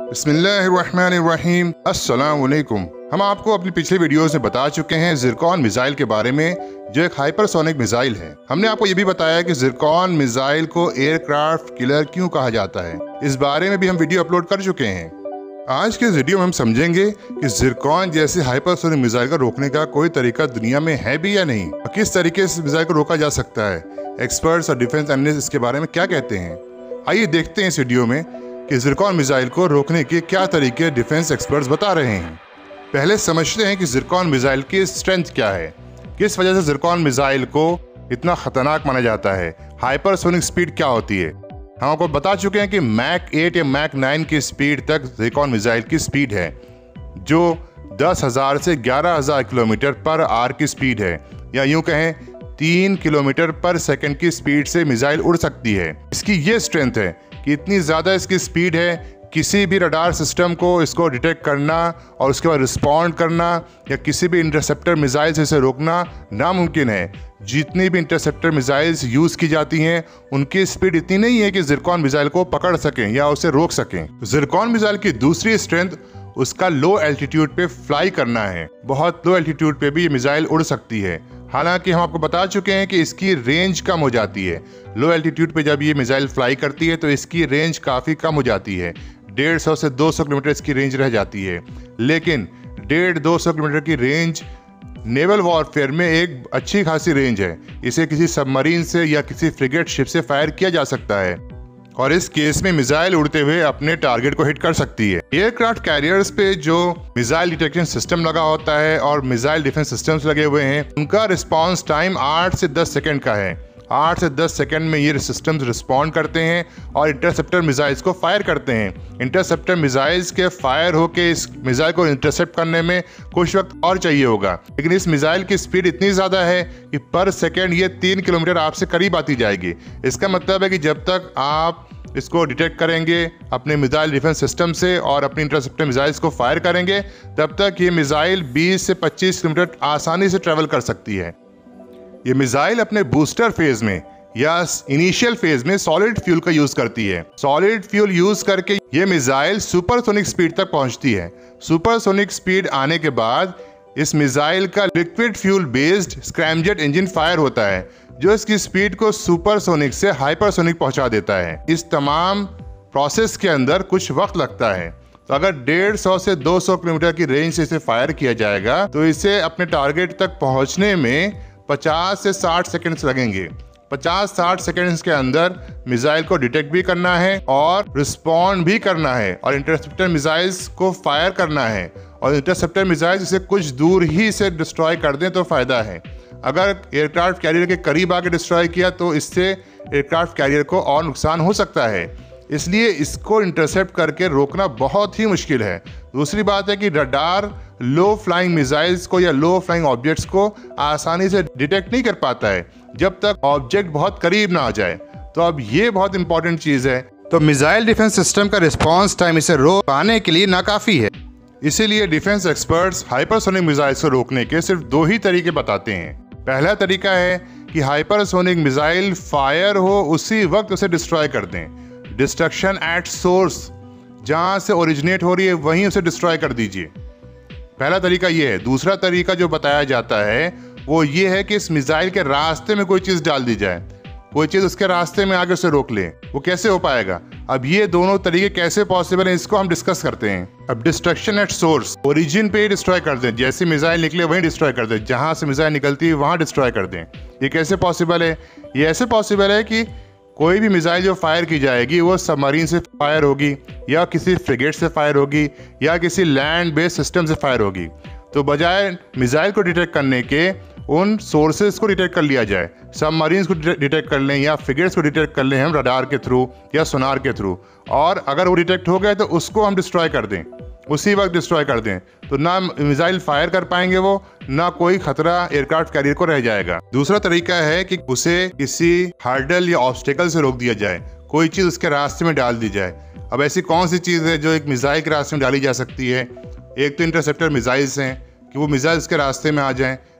बिस्मिल्लाहिर्रहमानिर्रहीम। अस्सलाम वालेकुम। हम आपको अपनी पिछली वीडियोस में बता चुके हैं ज़िरकॉन मिसाइल के बारे में, जो एक हाइपरसोनिक मिसाइल है। हमने आपको ये भी बताया कि ज़िरकॉन मिसाइल को एयरक्राफ्ट किलर क्यों कहा जाता है। इस बारे में भी हम वीडियो अपलोड कर चुके हैं। आज के वीडियो में हम समझेंगे कि ज़िरकॉन जैसे हाइपरसोनिक मिसाइल को रोकने का कोई तरीका दुनिया में है भी या नहीं, और किस तरीके से मिसाइल को रोका जा सकता है। एक्सपर्ट्स और डिफेंस एनालिस्ट इसके बारे में क्या कहते हैं। आइए देखते हैं इस वीडियो में कि ज़िरकॉन मिसाइल को रोकने के क्या तरीके डिफेंस एक्सपर्ट्स बता रहे हैं। पहले समझते हैं कि ज़िरकॉन मिसाइल की स्ट्रेंथ क्या है, किस वजह से ज़िरकॉन मिसाइल को इतना खतरनाक माना जाता है, हाइपरसोनिक स्पीड क्या होती है। हम आपको बता चुके हैं कि मैक 8 या मैक 9 की स्पीड तक ज़िरकॉन मिसाइल की स्पीड है, जो 10,000 से 11,000 किलोमीटर पर आवर की स्पीड है, या यूं कहें 3 किलोमीटर पर सेकंड की स्पीड से मिसाइल उड़ सकती है। इसकी ये स्ट्रेंथ है कि इतनी ज़्यादा इसकी स्पीड है, किसी भी रडार सिस्टम को इसको डिटेक्ट करना और उसके बाद रिस्पॉन्ड करना या किसी भी इंटरसेप्टर मिसाइल से इसे रोकना नामुमकिन है। जितनी भी इंटरसेप्टर मिसाइल्स यूज़ की जाती हैं, उनकी स्पीड इतनी नहीं है कि ज़िरकॉन मिसाइल को पकड़ सकें या उसे रोक सकें। ज़िरकॉन मिसाइल की दूसरी स्ट्रेंथ उसका लो एल्टीट्यूड पे फ्लाई करना है। बहुत लो एल्टीट्यूड पे भी ये मिसाइल उड़ सकती है। हालांकि हम आपको बता चुके हैं कि इसकी रेंज कम हो जाती है। लो एल्टीट्यूड पे जब ये मिसाइल फ्लाई करती है तो इसकी रेंज काफ़ी कम हो जाती है। 150 से 200 किलोमीटर इसकी रेंज रह जाती है। लेकिन 150-200 किलोमीटर की रेंज नेवल वॉरफेयर में एक अच्छी खासी रेंज है। इसे किसी सबमरीन से या किसी फ्रिगेट शिप से फायर किया जा सकता है, और इस केस में मिसाइल उड़ते हुए अपने टारगेट को हिट कर सकती है। एयरक्राफ्ट कैरियर्स पे जो मिसाइल डिटेक्शन सिस्टम लगा होता है और मिसाइल डिफेंस सिस्टम्स लगे हुए हैं, उनका रिस्पांस टाइम 8 से 10 सेकंड का है। 8 से 10 सेकंड में ये सिस्टम्स रिस्पॉन्ड करते हैं और इंटरसेप्टर मिसाइल्स को फायर करते हैं। इंटरसेप्टर मिसाइल्स के फायर होके इस मिसाइल को इंटरसेप्ट करने में कुछ वक्त और चाहिए होगा, लेकिन इस मिसाइल की स्पीड इतनी ज़्यादा है कि पर सेकेंड ये 3 किलोमीटर आपसे करीब आती जाएगी। इसका मतलब है कि जब तक आप इसको डिटेक्ट करेंगे अपने मिसाइल डिफेंस सिस्टम से और अपनी इंटरसेप्टर मिसाइल्स को फायर करेंगे, तब तक ये मिसाइल 20 से 25 किलोमीटर आसानी से ट्रेवल कर सकती है। ये मिसाइल अपने बूस्टर फेज में या इनिशियल फेज में सॉलिड फ्यूल का यूज करती है। सॉलिड फ्यूल यूज करके ये मिसाइल सुपरसोनिक स्पीड तक पहुंचती है। सुपरसोनिक स्पीड आने के बाद इस मिसाइल का liquid fuel based scramjet engine fire होता है, जो इसकी स्पीड को सुपरसोनिक से हाइपरसोनिक पहुंचा देता है। इस तमाम प्रोसेस के अंदर कुछ वक्त लगता है। तो अगर 150 से 200 किलोमीटर की रेंज से इसे फायर किया जाएगा तो इसे अपने टारगेट तक पहुंचने में 50 से 60 सेकंड्स लगेंगे। 50-60 सेकंड्स के अंदर मिसाइल को डिटेक्ट भी करना है और रिस्पॉन्ड भी करना है और इंटरसेप्टर मिसाइल्स को फायर करना है, और इंटरसेप्टर मिसाइल्स इसे कुछ दूर ही से डिस्ट्रॉय कर दें तो फायदा है। अगर एयरक्राफ्ट कैरियर के करीब आके डिस्ट्रॉय किया तो इससे एयरक्राफ्ट कैरियर को और नुकसान हो सकता है। इसलिए इसको इंटरसेप्ट करके रोकना बहुत ही मुश्किल है। दूसरी बात है कि रडार लो फ्लाइंग मिसाइल्स को या लो फ्लाइंग ऑब्जेक्ट्स को आसानी से डिटेक्ट नहीं कर पाता है जब तक ऑब्जेक्ट बहुत करीब ना आ जाए। तो अब ये बहुत इंपॉर्टेंट चीज़ है। तो मिसाइल डिफेंस सिस्टम का रिस्पॉन्स टाइम इसे रोक पाने के लिए नाकाफी है। इसीलिए डिफेंस एक्सपर्ट्स हाइपरसोनिक मिसाइल्स को रोकने के सिर्फ 2 ही तरीके बताते हैं। पहला तरीका है कि हाइपरसोनिक मिसाइल फायर हो उसी वक्त उसे डिस्ट्रॉय कर दें। डिस्ट्रक्शन एट सोर्स, जहाँ से ओरिजिनेट हो रही है वहीं उसे डिस्ट्रॉय कर दीजिए। पहला तरीका ये है। दूसरा तरीका जो बताया जाता है वो ये है कि इस मिसाइल के रास्ते में कोई चीज़ डाल दी जाए, कोई चीज़ उसके रास्ते में आगे उसे रोक ले। वो कैसे हो पाएगा? अब ये दोनों तरीके कैसे पॉसिबल हैं, इसको हम डिस्कस करते हैं। अब डिस्ट्रक्शन एट सोर्स, ओरिजिन पे ही डिस्ट्रॉय कर दें। जैसे मिसाइल निकले वहीं डिस्ट्रॉय कर दें, जहाँ से मिसाइल निकलती है वहाँ डिस्ट्रॉय कर दें। ये कैसे पॉसिबल है? ये ऐसे पॉसिबल है कि कोई भी मिसाइल जो फायर की जाएगी वो सबमरीन से फायर होगी या किसी फ्रिगेट से फायर होगी या किसी लैंड बेस्ड सिस्टम से फायर होगी। तो बजाय मिसाइल को डिटेक्ट करने के उन सोर्सेज को डिटेक्ट कर लिया जाए। सबमरीन्स को डिटेक्ट कर लें या फ्रिगेट्स को डिटेक्ट कर लें हम रडार के थ्रू या सोनार के थ्रू, और अगर वो डिटेक्ट हो गए तो उसको हम डिस्ट्रॉय कर दें, उसी वक्त डिस्ट्रॉय कर दें। तो ना मिसाइल फायर कर पाएंगे वो, ना कोई खतरा एयरक्राफ्ट कैरियर को रह जाएगा। दूसरा तरीका है कि उसे किसी हर्डल या ऑब्स्टेकल से रोक दिया जाए, कोई चीज़ उसके रास्ते में डाल दी जाए। अब ऐसी कौन सी चीज़ है जो एक मिसाइल के रास्ते में डाली जा सकती है? एक तो इंटरसेप्टर मिसाइल्स हैं कि वो मिसाइल्स के रास्ते में आ जाएं,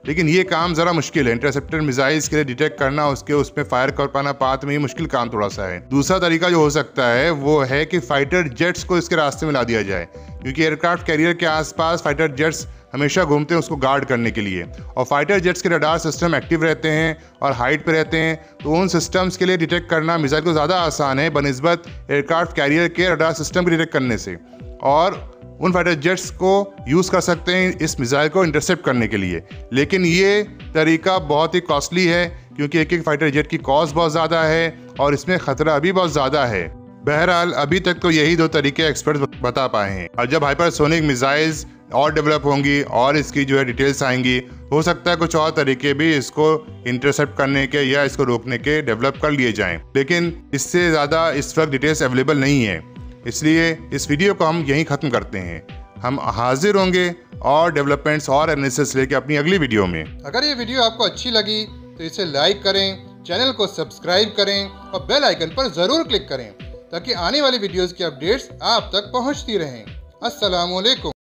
लेकिन ये काम ज़रा मुश्किल है। इंटरसेप्टर मिसाइल्स के लिए डिटेक्ट करना, उसमें फायर कर पाना पाथ में, ये मुश्किल काम थोड़ा सा है। दूसरा तरीका जो हो सकता है वो है कि फाइटर जेट्स को इसके रास्ते में ला दिया जाए, क्योंकि एयरक्राफ्ट कैरियर के आसपास फाइटर जेट्स हमेशा घूमते हैं उसको गार्ड करने के लिए, और फाइटर जेट्स के रडार सिस्टम एक्टिव रहते हैं और हाइट पे रहते हैं, तो उन सिस्टम्स के लिए डिटेक्ट करना मिसाइल को ज़्यादा आसान है बनिस्बत एयरक्राफ्ट कैरियर के रडार सिस्टम को डिटेक्ट करने से। और उन फाइटर जेट्स को यूज़ कर सकते हैं इस मिसाइल को इंटरसेप्ट करने के लिए। लेकिन ये तरीका बहुत ही कॉस्टली है, क्योंकि एक फाइटर जेट की कॉस्ट बहुत ज़्यादा है और इसमें ख़तरा भी बहुत ज़्यादा है। बहरहाल अभी तक तो यही दो तरीके एक्सपर्ट बता पाए हैं, और जब हाइपरसोनिक मिसाइल्स और डेवलप होंगी और इसकी डिटेल्स आएंगी, हो सकता है कुछ और तरीके भी इसको इंटरसेप्ट करने के या इसको रोकने के डेवलप कर लिए जाएं। लेकिन इससे ज़्यादा इस वक्त डिटेल्स अवेलेबल नहीं है, इसलिए इस वीडियो को हम यहीं ख़त्म करते हैं। हम हाजिर होंगे और डेवलपमेंट्स और एनालिसिस लेके अपनी अगली वीडियो में। अगर ये वीडियो आपको अच्छी लगी तो इसे लाइक करें, चैनल को सब्सक्राइब करें और बेल आइकन पर ज़रूर क्लिक करें, ताकि आने वाली वीडियोस की अपडेट्स आप तक पहुंचती रहें। अस्सलाम वालेकुम।